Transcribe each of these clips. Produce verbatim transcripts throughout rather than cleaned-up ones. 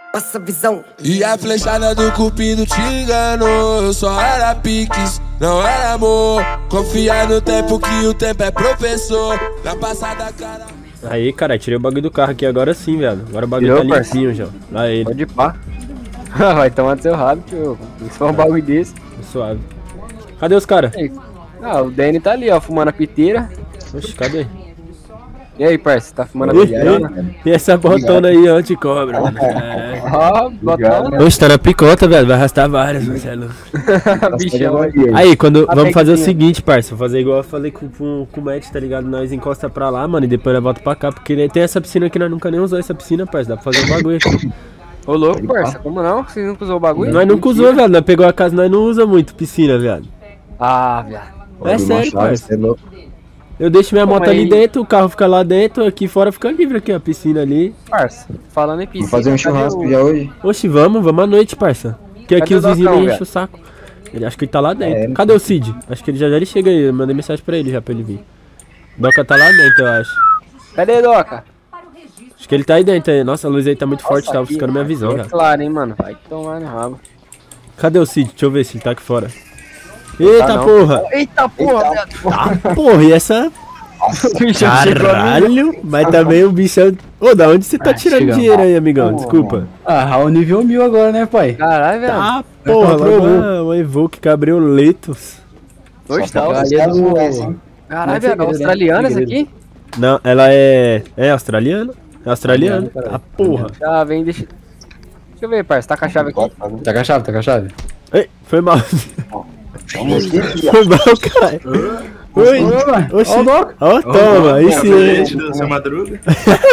Passa visão. E a flechada do cupido te enganou. Eu só era piques, não era amor. Confia no tempo que o tempo é professor. Na passada cara. Aí, cara, tirei o bagulho do carro aqui agora sim, velho. Agora o bagulho Tirou, tá limpinho já. Aí, pode ir pá. Vai tomar do seu rabo, tio. Isso é um bagulho desse. suave. Cadê os caras? Ah, o Danny tá ali, ó, fumando a piteira. Oxe, cadê? E aí, parça, tá fumando a piteira? E essa botona aí, anti-cobra, mano. Caralho. Ó, botona. Oxe, tá na picota, velho. Vai arrastar várias, Marcelo. Bichão. Aí, quando, vamos fazer o seguinte, parça. Vou fazer igual eu falei com, com, com o Matt, tá ligado? Nós encosta pra lá, mano, e depois nós volta pra cá. Porque tem essa piscina aqui, nós nunca nem usou essa piscina, parça. Dá pra fazer um bagulho aqui. Ô, louco, parça, como não? Vocês nunca usou o bagulho? Nós nunca usou, velho. Nós pegou a casa, nós não usa muito piscina, velho. Ah, viado. É sério, parça. É louco. Eu deixo minha Pô, moto mas ali aí- dentro, o carro fica lá dentro, aqui fora fica livre aqui, a piscina ali. Parça, falando em piscina. Vamos fazer um cadê churrasco o- já hoje? Oxe, vamos, vamos à noite, parça. Que aqui Cadê os o vizinhos Docão, enchem velho? o saco. Ele acho que ele tá lá dentro. É, Cadê o Cid? Acho que ele já já ele chega aí. Eu mandei mensagem pra ele já pra ele vir. Doca tá lá dentro, eu acho. Cadê, Doca? Acho que ele tá aí dentro aí. Nossa, a luz aí tá muito forte, tá aqui, buscando minha visão, é já. claro, hein, mano. Vai tomar no rabo. Cadê o Cid? Deixa eu ver se ele tá aqui fora. Eita não. porra! Eita porra, viado. Ah, porra, e essa. O bichão chegou a mim. Caralho! Mas também o bichão. Ô, da onde você tá Ah, tirando chega. dinheiro aí, amigão? Desculpa. Ah, o nível mil agora, né, pai? Caralho, velho. Ah, porra, comprou uma, uma Evoque Cabrioletos. Hoje tá Só o... pra Ali é do... Caralho, Não é velho. segredo, né? Australiana essa Segredo. aqui? Não, ela é. É australiana? É australiana? Australiana, Ah, porra. Já vem, deixa... Deixa eu ver, parça. Tá com a chave aqui? Tá com a chave, tá com a chave? Ei, foi mal. Foi mal, caralho. Oi, oxi. Ó, toma, aí sim. do seu Madruga.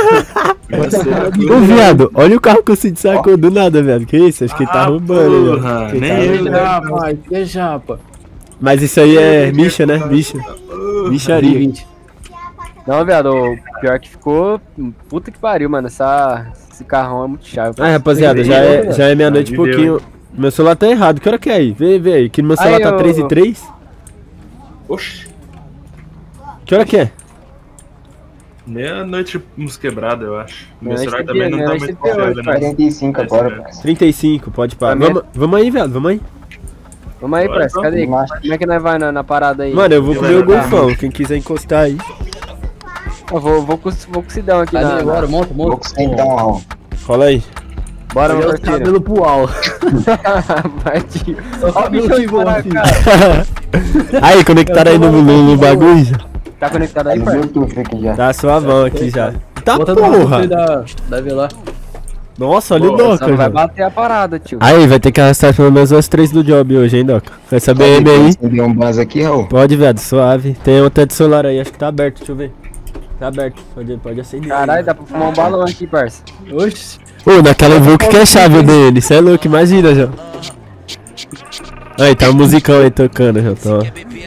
Ô, viado, olha o carro que o Cid sacou do nada, viado. Que isso? Acho que ele tá roubando, né? Porra, Que nem tá- eu, né? Rapaz, que japa. Mas isso aí é micha, né? Micha. Micharia. vinte. Não, viado. O pior que ficou... Puta que pariu, mano. Essa... Esse carrão é muito chave. Ah, rapaziada, já é, já é meia-noite e pouquinho. Meu celular tá errado. Que hora que é aí? Vê, vê aí. Que no meu celular Aí, tá ô- três e três. Oxi, Que hora que é? meia-noite uns quebrada, eu acho. Meu Meia-noite celular tem também que- não tá meia-noite muito tem que ter confiável, hoje, né? quarenta e cinco agora, parça. trinta e cinco, pode parar. Pra mim- Vamos, vamos aí, viado. Vamos aí. Vamos aí, Bora, parça. então. Cadê? Macho. Como é que nós vai na, na parada aí? Mano, eu vou Ele comer o vai jogar. golfão. Quem quiser encostar aí. Eu vou, vou, com, vou com o Sidão aqui Tá na... ali agora, monta, Vou monta. então, ó. Rola aí. Bora, meu Olha os parceiro. cabelos pro alto. Vai, tio. Só Ó o cabelo bichão que de voa, para filho. cara. Aí, conectaram aí no, no, no bagulho já. Tá conectado Tá aí, no parça? Bluetooth aqui já. Tá suavão aqui já. Tá Bota no alto porra! da, da Velar. Nossa, olha o Boa, Doca, Só não vai já. bater a parada, tio. Aí, vai ter que arrastar pelo menos as três do job hoje, hein, Doca? Essa B M aí. Acender um base aqui, Raul. Pode, viado, suave. Tem um teto solar aí, acho que tá aberto, deixa eu ver. Tá aberto, pode, pode acender. Caralho, dá pra fumar um balão aqui, parça. Oxi. Ô, naquela Evoque que é chave dele, cê é louco, imagina, João. Aí, tá um musicão aí tocando, João. Tá, ó.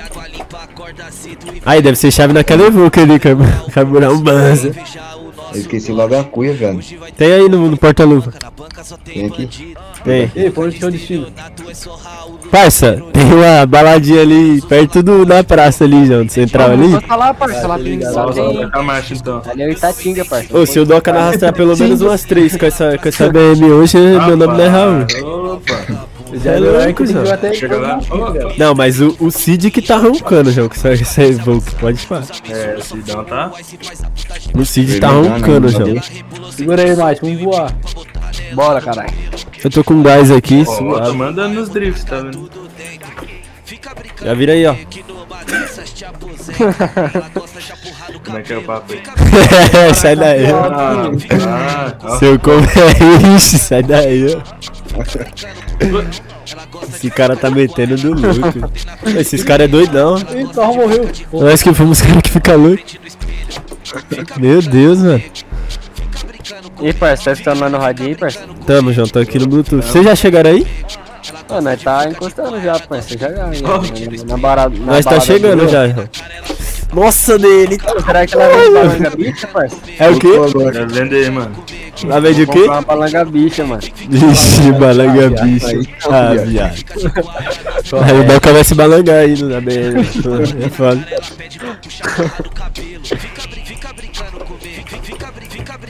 Aí, deve ser chave naquela Evoque ali, carburar um banza. Eu esqueci logo a cuia, velho. Tem aí no, no porta-luva. Tem aqui. Tem. Ei, pra onde que é o destino? Parça, tem uma baladinha ali perto do, da praça ali, João, do central ali. Posso falar, parça? Lá tem... Lá Só tem... a marcha então. Ali é o Itatinga, parça. Ô, se o Doca não arrastar pelo menos umas três com essa, com essa B M hoje, meu nome não é Raul. Opa, Já é louco, João. chega lá. Ô, Não, mas o, o Cid que tá roncando, João, com essa, essa Evoque, pode falar. É, o Sidão tá. O Cid tá roncando, João. Segura aí, Mate, vamos voar. Bora, caralho. Eu tô com gás aqui, Ó, suave. tô mandando nos drifts, tá vendo? Já vira aí, ó. Como é que é o papo aí? Sai daí, ó. Ah, ah, ó. Seu como é isso, sai daí, ó. Esse cara tá metendo do louco. Esses caras é doidão. Ih, o carro morreu. Nós que fomos os caras que ficam loucos. Meu Deus, mano. E, parça, tá escutando lá no radinho aí, parça? Tamo, João, tô aqui no Bluetooth. Vocês já chegaram aí? Ô, nós tá encostando já, parça. Já, já, já. Na barada... na Nós tá balada chegando do- já, João. Nossa, dele. Será que ela vende balanga bicha, parça? É o quê? Quero vender, mano. Lá vende o quê? Comprar uma balanga bicha, mano. Vixe, balanga bicho. Ah, viado. Aí o Doca vai se balangar aí no B M. É foda.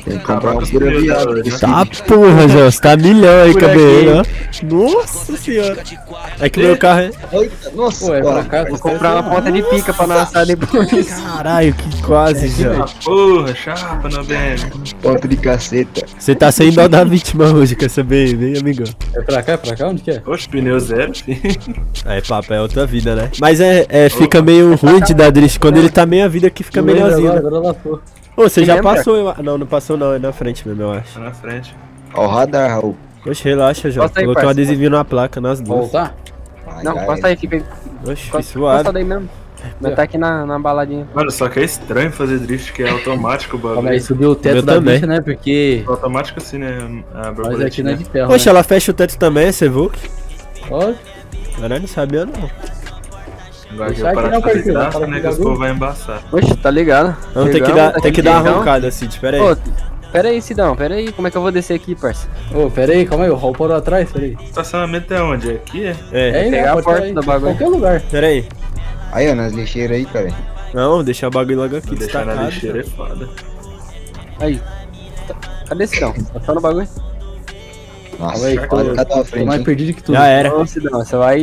Tem que comprar uma pura viada. Tá porra, João, você tá milhão aí, cabelo, ó. Nossa senhora. É que meu carro é... Eita, nossa, Pô, é pra cá, Vou comprar uma ponta de pica pra nós assar depois. Caralho, que quase, João. Ah, porra, chapa na B M. ponto de caceta. Você tá sem dó da vítima hoje, quer saber, hein, amigão? É pra cá, é pra cá? Onde que é? Oxe, pneu zero, filho. Aí, papo, é outra vida, né? Mas é, é fica meio ruim de dar drift. Quando ele tá meio a vida que fica melhorzinho, né? Agora lascou. Ô, você Você já lembra? passou, eu... Não, não passou não, é na frente mesmo, eu acho. Tá na frente. Ó o radar, Raul. Oxe, relaxa, João. Posta aí, Coloquei um parça. adesivinho na placa, nas duas. Voltar? Ai, Não, ai, costa aí, fica aí. Oxe, que Costa suave. daí mesmo. Mas tá aqui na, na baladinha. Mano, só que é estranho fazer drift, que é automático o Calma bagulho. aí, subiu o teto Meu da também. bicha, né? Porque Automático assim, né? A nós borboleta. aqui não é de ferro, Poxa, né? ela fecha o teto também, é Sevoke? Ó, Caralho, não sabia não. Agora que Sai eu aqui parar não, de fazer parceiro, graça, fala né? que Que os bagulho. povos vão embaçar. Oxe, tá ligado? Não, tem que Chegamos, dar, tá tem que aqui dar uma jeitão. roncada, Cid, pera aí. Ô, pera aí, Sidão, pera aí. Como é que eu vou descer aqui, parça? ô, pera aí, calma aí, o Raul parou atrás, pera aí. Estacionamento é onde? É aqui? É? É, É aí, pegar né? a Pode porta parar aí, do bagulho. qualquer lugar. pera aí. Aí, ó, nas lixeiras aí, cara. Não, deixar o bagulho logo aqui, Vou deixar na destacado. lixeira é foda. Aí. Cadê Sidão? Tá só no bagulho? Nossa, aí, olha tô- cada Tô frente, mais hein? perdido que tudo. Já era. Ô, Sidão, você vai...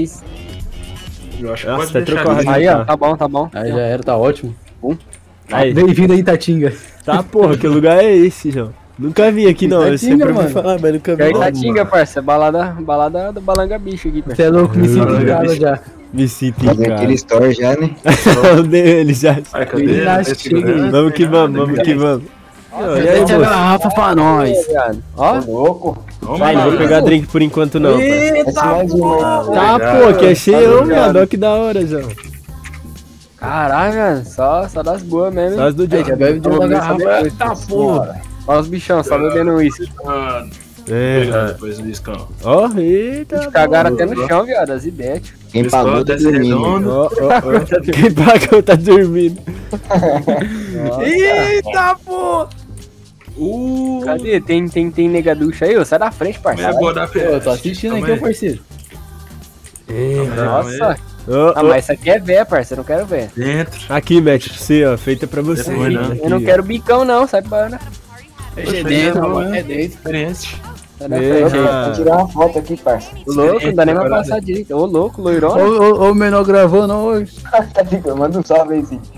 Eu acho que Nossa, pode tá deixar trocado. ali. Aí, ó, tá bom, tá bom. Aí já era, tá ótimo. Aí. Bem-vindo aí, Tatinga. Tá, porra, que lugar é esse, João? Nunca vi aqui não, eu Tatinga, sempre ouvi mano. falar, mas nunca E vi. aí, não. Tatinga, parça. Balada, balada do Balanga Bicho aqui, parça. Você é louco, me sinto Caralho, ligado bicho. já. Me sinto em Fazer aquele casa. store já, né? Odeio ele já. Ai, cadê? Ele Não já tem chega. segurança, Vamos que nem vamos, nada, vamos que viado. vamos. E aí, Mete a moço? garrafa pra nós. Viado. Ó, Louco. Vamos Vai, não lá, vou pegar drink por enquanto não, pai. Esse mais um aí. Tá, Obrigado. pô, que é cheião, Tá viado. Olha que da hora, João. caralho, velho. Só, só das boas mesmo. Só as do Aí, João. já bebe de uma Vamos ver garrafa. saber. Tá, porra. Olha os bichão, só bebendo uísque. Mano. É, Depois do discão. ó, eita. Cagaram até no chão, viado, as ideias. tio. Quem pagou tá desce dormindo. redondo. Ó, ó, ó. Quem pagou tá dormindo. Eita, pô. Uh. Cadê? Tem, tem, tem negaducha aí, ô? Sai da frente, É parceiro. boa da Pô, eu tô assistindo aqui, ô parceiro. Nossa. Ó, Ah, ó. mas isso aqui é véia, parceiro. Eu não quero ver. Dentro. Aqui, Matt, pra você, ó. Feita pra você. Depois, não. Aqui, Eu não ó. quero bicão, não. Sai pra Ana. É dentro, mano. é É dentro. Experiência. Sai da É, frente aí. ah. Vou tirar uma foto aqui, parça. Ô, louco, não dá nem pra passar direito. Ô, louco, Ô, loirona. ô, ô, o menor gravando hoje. Tá ficando, manda um salve aí, sim.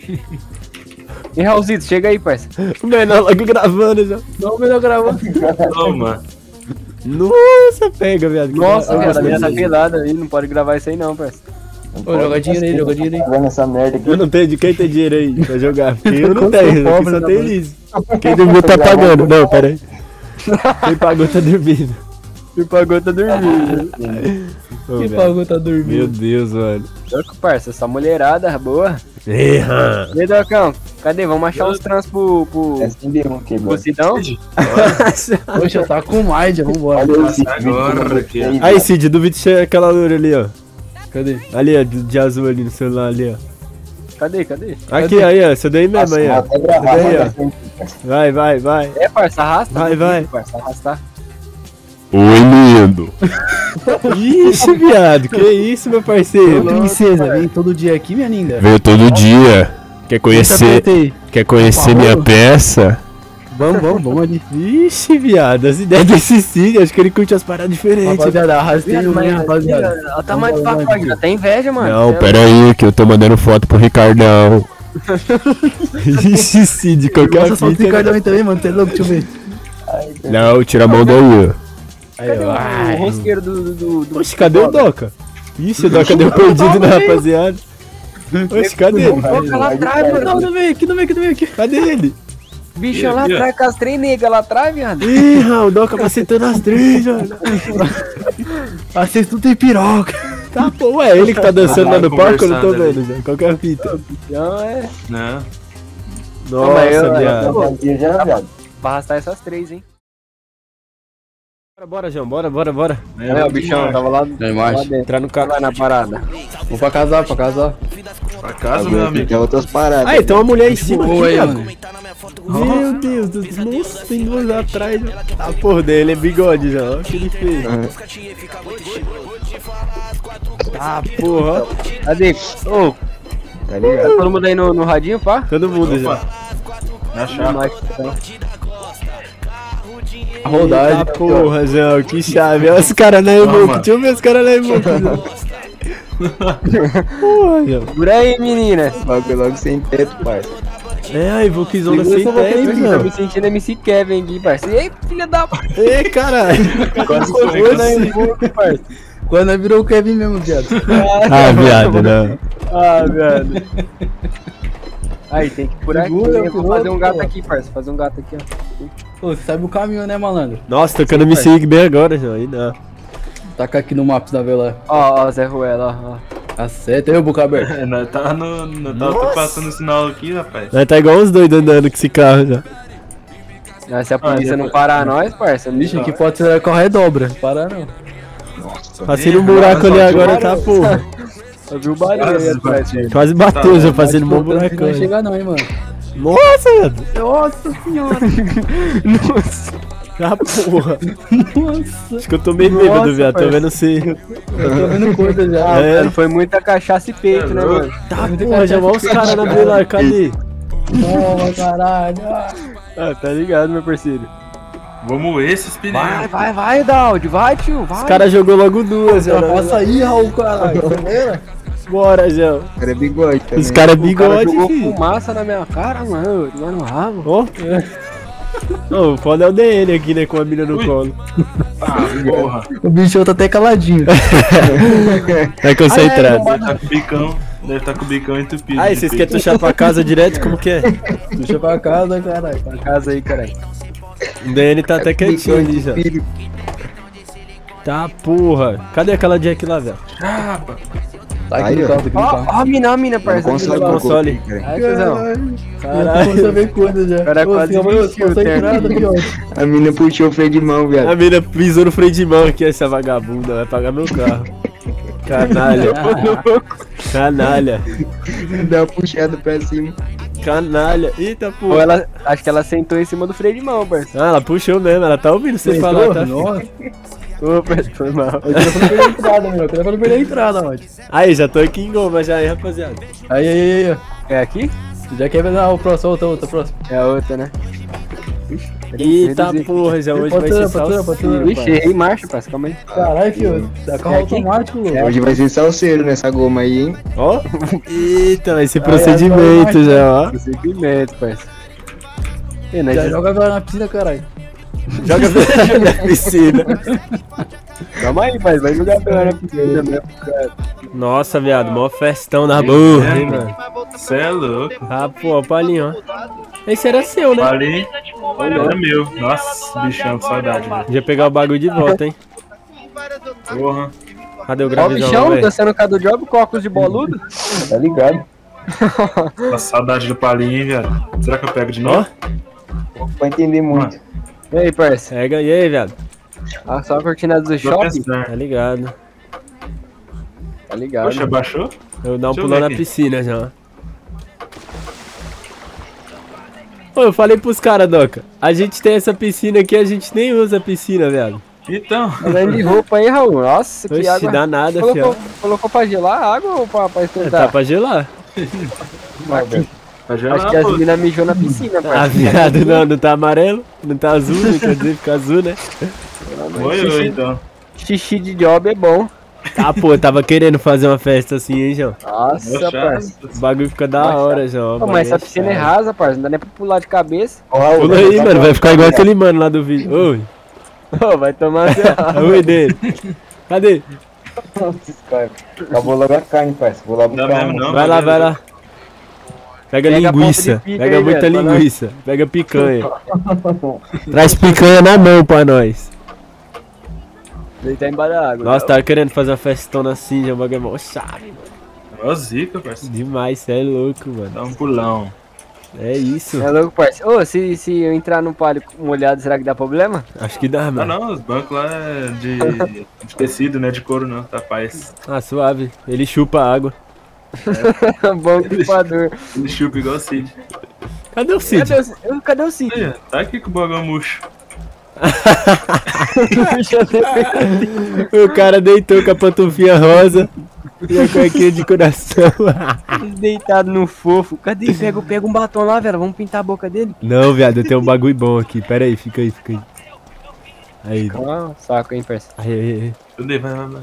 E Raulzito, chega aí, parceiro. O menor logo gravando já. Não, o menor gravando. Toma. Nossa, pega, viado. que Nossa, da hora. viado, a minha tá pelada aí. Não pode gravar isso aí, não, parceiro. Ô, joga dinheiro aí, joga dinheiro aí. Tá vendo essa merda aqui? Eu não tenho de quem tem dinheiro aí pra jogar. Porque eu não tenho, aqui pobre, só né, tem mano? Liz. Quem dormiu tá pagando. Não, pera aí. Quem pagou tá dormindo. Me pagou, tá dormindo. Ô, Quem velho. pagou tá Meu dormindo. Deus, mano. Louco, parceiro. Essa mulherada boa. Erra. E aí, Docão? Cadê? Vamos achar uns trans pro, pro, É cem B um aqui, pro mano. Sidão? Poxa, tá com mais, já vambora. Olha esse Agora aqui, ó. Aí, Cid, duvido que chegue aquela loura ali, ó. Cadê? Ali, ó, de de azul ali no celular ali, ó. Cadê, cadê? Aqui, aí, ó. Essa daí mesmo aí, ó. Até gravar, Cadê aí, mano. Vai, vai, vai. É, parça, arrasta. Vai, vai. Parça, arrastar. Oi, lindo. Ixi, viado. Que isso, meu parceiro? Princesa, vem todo dia aqui, minha linda. Veio todo dia. Quer conhecer, Apertei. quer conhecer minha peça? Vamos, vamos, vamos ali. Ixi, viado. As ideias desse Cid, acho que ele curte as paradas diferentes. Rapaziada, arrastei o Mas, meio, rapaziada. olha o tamanho do pacote, até inveja, mano. Não, É, pera aí, que eu tô mandando foto pro Ricardão. Ixi, Cid, qualquer Nossa, só o fita. Ricardão aí também, mano. Você é louco, deixa eu ver. Não, tira a mão daí. Aí, Cadê ó. o, Ai, o rosqueiro do... do, do, do Oxe, cadê o Doca? Ixi, o Doca deu perdido na rapaziada. Oxe, cadê ele? Doca lá atrás, Não, mano. não vem aqui, não vem aqui, não vem aqui. Cadê ele? Bichão lá Aqui, ó. atrás, com as três negas lá atrás, viado. Ih, o Doca macetando as três, mano. Ah, vocês tudo tem piroca. Tá, pô, é ele que tá dançando lá no palco, eu não tô Conversando vendo, já. Qualquer fita. Então é... Não. Nossa, eu- eu- viado. Dia já, viado. Pra arrastar essas três, hein. Bora, bora, João, bora, bora, bora. É, o bichão tava lá, Aí, lá macho. dentro. Entrar no carro. Vai na parada. Vou pra casar, pra casar. Pra casa, meu amigo. Tem outras paradas. Ah, tem uma mulher em cima aqui, Boa aí, viado. mano. Meu Deus do céu. Nossa, tem duas atrás. já. Ah, porra, dele é bigode já. Olha o que ele fez. Ah, porra. Cadê? Ô, Tá ligado? tá todo mundo aí no, no radinho, pá? Todo mundo já. Na chapa. Mas, então. Rodagem. Eita porra, João, que chave. Olha os caras na Emoke. Deixa eu ver os caras na Emoke. Porra, João. Por aí, menina. Bagulho logo sem teto, parça. É, a Evokezona sem Segura essa boca aí, teto, filho. Tô João. me sentindo M C Kevin aqui, parceiro. E aí, filha da... Ei, caralho. Quase foi na Emoke, parça. Quando virou o Kevin mesmo, viado. Ah, viado, não. Ah, velho. Aí, tem que ir por aqui. Segura, Eu vou segura, fazer um gato pô. aqui, parceiro. Fazer um gato aqui, ó. Pô, você sabe o caminho, né, malandro? Nossa, tocando me seguir bem agora, João. Aí não. Taca aqui no mapa da vela. Ó, ó, Zé Ruela, ó. Acerta aí, o boca aberta. É, nós tá no. no tá, tô passando o sinal aqui, rapaz. Nós tá igual os doidos andando com esse carro já. ó. Se a polícia Ah, não já- parar nós, parceiro. Bicho, aqui pode ser correr dobra. Para não. Passei um buraco ali agora, tá, porra. Eu vi o barulho aí Quase atrás. bati. Quase bateu, Tá, já fazendo um Não buracão. vai aí. chegar não, hein, mano. Nossa, velho. Nossa senhora. Nossa. Ah, porra. Nossa. Acho que eu tô meio bêbado, Nossa, viado. Tô parceiro. vendo se. Eu tô vendo coisa já. Ah, É. mano, foi muita cachaça e peito, né, mano? Tá, porra, já olha os caras na vila, cadê? Toma, caralho. Ah. Ah, tá ligado, meu parceiro. Vamos esses pneus. Vai, vai, vai, Daud. Vai, tio, vai. Os caras jogou logo duas, já. Passa aí, Raul, caralho. Bora, João. O cara é bigode também. Os caras é O cara bigode, jogou filho. fumaça na minha cara, mano. Lá no rabo. Ó. Não, o foda é o D N aqui, né? Com a mina no Ui. colo. Ah, porra. O bicho tá até caladinho. Vai concentrado. Deve tá com o bicão. Deve tá com o bicão entupido. Aí, vocês querem tuxar pra casa direto? Como que é? Puxa pra casa, caralho. Pra casa aí, caralho. O D N tá até quietinho ali já. Filho, Tá, porra. Cadê aquela Jack lá, velho? Chapa. Tá aqui Aí, no ó. carro, tá aqui no Ó, carro. ó a mina, ó a mina, não parceiro. consegue lá, um console. pouco, cara. Ai, cuzão. Caralho, começa a ver coisa já. cara Ô, quase senhor, desistiu, eu tô tem entrada aqui. aqui, ó. A mina puxou o freio de mão, A viado. mina pisou no freio de mão aqui, essa vagabunda. Vai pagar meu carro. Canalha. Canalha. Dá uma puxada pra cima. Canalha. Eita, Ou porra. ela, acho que ela sentou em cima do freio de mão, parceiro. Ah, ela puxou mesmo. Ela tá ouvindo você Entrou? falar, tá? Nossa, Ô, parceiro, foi mal. eu queria pra não perder a entrada, meu. Eu queria pra não perder a entrada, mano. Aí, já tô aqui em Goma já aí, rapaziada. Aí, aí, aí, aí. É aqui? Já quer ver não, o próximo, outra, outra, próxima. É a outra, né? Eita reduzir. porra, já hoje vai Pode ser ser, pode ser, pode salsinha. ser. Ixi, errei marcha, parceiro, calma aí. Caralho, filho. Dá carro É aqui? automático, louco. Hoje vai ser salseiro nessa goma aí, hein? Ó. Eita, vai ser Aí, procedimento agora já, ó. Procedimento, parceiro. E nós Já já- joga agora na piscina, caralho. Joga na piscina. Calma aí, pai, vai jogar pela na piscina mesmo, cara. Nossa, viado, mó festão na burra, hein, mano. Cê é louco. Ah, pô, o palinho, ó. Esse era seu, né? Falei. Era meu. Nossa, bichão, que saudade, velho. Podia pegar o bagulho de volta, hein? Porra. Cadê o Ó o gravizão, bichão, velho? dançando com a do job, com óculos de boludo. Tá ligado? Nossa, saudade do palinho, hein, velho. Será que eu pego de Ó, novo? Vai entender muito. E aí, parceiro? pega e aí, viado. Ah, só a cortina do Tô shopping? pensando. Tá ligado. Tá ligado. Poxa, baixou? Eu vou dar um Deixa eu pulão ver na aqui. piscina já, ó. Ô, eu falei pros caras, Doca. A gente tem essa piscina aqui, a gente nem usa a piscina, viado. Então. Falando de roupa aí, Raul. Nossa, que Oxi, água. dá nada, Colocou, fiado. colocou pra gelar a água ou pra, pra É, esquentar? tá pra gelar. Vai gerar, Acho que as pô. meninas mijou na piscina, Ah, parceiro. viado, não, não tá amarelo, não tá azul, né? Quer dizer, fica azul, né? Foi eu, então. Xixi de job é bom. Ah, pô, eu tava querendo fazer uma festa assim, hein, João? Nossa, Poxa, parceiro. O bagulho fica da hora, João. Pô, mas essa piscina é rasa, parceiro. Não dá nem pra pular de cabeça. Pula aí, mano, vai ficar igual aquele mano lá do vídeo. Oi, Ô, vai tomar seu. oi dele. Cadê? Acabou logo a carne, parceiro. Vou lá Não dá buscar mesmo, uma. não. Vai lá, vai lá. Pega Pega a ponta linguiça, de pica pega aí, muita velho, pra nós. linguiça, pega picanha. Traz picanha na mão pra nós. Deitar embaixo da água. Nossa, tava querendo fazer uma festona assim, já o bagulho é mó chave, mano. Ó, zica, parceiro. Demais, cê é louco, mano. Dá um pulão. É isso. É louco, parceiro. Ô, se, se eu entrar no palio molhado, será que dá problema? Acho que dá, Ah, mano. não, os bancos lá é de, de tecido, né? De couro, não. Tá paz. Ah, suave. Ele chupa a água. Bom equipador. Ele chupa igual o Cid. Cadê o Cid? Cadê o, eu- cadê o Cid? Aí, ó, tá aqui com o bagulho murcho. O cara deitou com a pantufinha rosa e a cuequinha de coração. Deitado no fofo. Cadê? Pega, pega um batom lá, velho. Vamos pintar a boca dele. Não, viado, eu tenho um bagulho bom aqui. Pera aí, fica aí, fica aí. Aí, Ah, saco, hein, parça. aí, aí, aí. Cadê? Vai, vai, vai.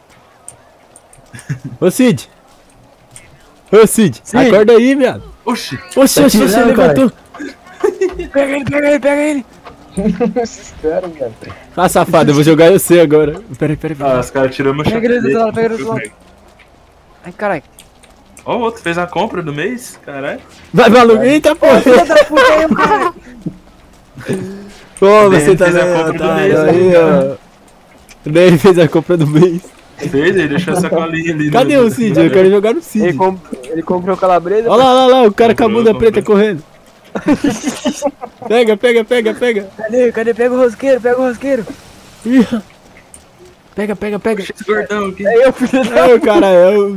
Ô, Cid! Ô, Cid! Cid! Acorda aí, viado! Oxi. Oxe, oxe, você tirando, levantou! Pega ele, pega ele, pega ele. Sério, velho. Ah, safado, eu vou jogar você agora. Peraí, peraí, Ah, peraí. os caras tirou meu Pega ele do chapéu. outro lado, pega ele do outro lado. Ai, caralho. Ó, o outro fez a compra do mês, caralho. Vai, maluco! Eita, porra! Filha da puta aí, cara. Ô, você Ele tá fez a vendo, compra do otário, mês, aí, né? ó. Daí ele fez a compra do mês. Fez, ele deixou essa colinha ali. Cadê no- o Cid? Eu quero jogar no Ele, Cid. comp... ele comprou calabresa. Olha lá, olha lá, o cara com a Comprou, bunda preta comprou. correndo. Pega, pega, pega, pega. Cadê? Cadê? Pega o rosqueiro, pega o rosqueiro. Ih. Pega, pega, pega. Esse gordão aqui. É eu, filho da... É o cara, é o...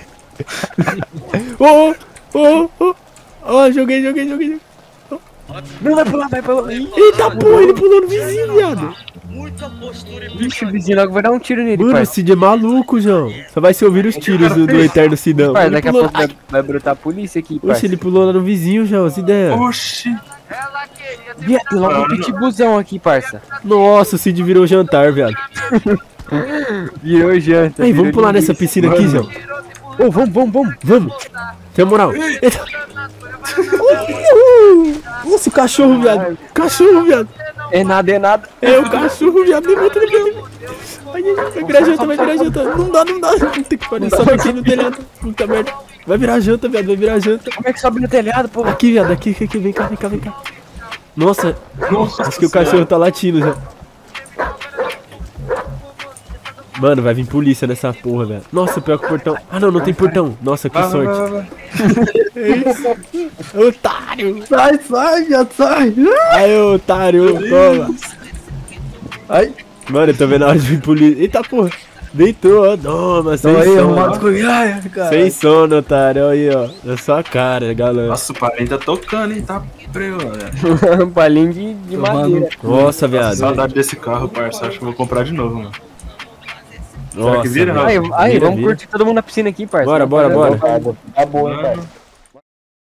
Ô, ô, ô. Ó, joguei, joguei, joguei. joguei. Não, vai pular, vai pular. Ih, Eita porra, ele pulou no vizinho, viado. Vixe, o vizinho logo vai dar um tiro nele, Mano, o parça. Cid é maluco, João. Só vai se ouvir os tiros do, do Eterno Sidão. Parça, Ele daqui a pulou... pouco vai, vai brotar a polícia aqui, Oxe, parça. ele pulou lá no vizinho, João, as ideias. Oxi. Viado, tem logo um pitbullzão aqui, parça. Nossa, o Cid virou jantar, viado. Virou janta. Aí, vamos virou pular nessa linguiça. piscina aqui, João. Ô, vamos, vamos, vamos. Vamos. Tem moral. Eita. Uhul. Nossa, o cachorro, viado. Cachorro, viado. É nada, é nada. É o cachorro, viado. Levanta, levanta. Ai, ai, vai virar janta, vai virar janta. Não dá, não dá. Puta que pariu. Sobe aqui no telhado. Puta merda. Vai virar janta, viado. Vai virar janta. Como é que sobe no telhado, pô? Aqui, viado. Aqui, aqui, aqui. Vem cá, vem cá, vem cá. Nossa. Nossa. Acho que o cachorro tá latindo já. Mano, vai vir polícia nessa porra, velho. Nossa, pior que o portão. Ah, não, não tem portão. Nossa, que Vai, vai, sorte. vai, vai. É isso. Otário. Sai, sai, viado, sai. Aí, otário. Toma. Ai, Mano, eu tô vendo a hora de vir polícia. Eita porra. Deitou, ó. Toma, sem tô aí, sono. arrumado com ai, cara. Sem sono, otário. Aí, ó. Na sua cara, galera. Nossa, o parente tá tocando, hein? Tá prego, velho. Um palinho de, de madeira. Nossa, viado. Saudade desse carro, parça. Acho que eu vou comprar de novo, mano. Nossa, que vira, velho. Aí, aí Vira, vamos vira. curtir todo mundo na piscina aqui, parça. Bora, bora, bora. Tá boa, hein, parça.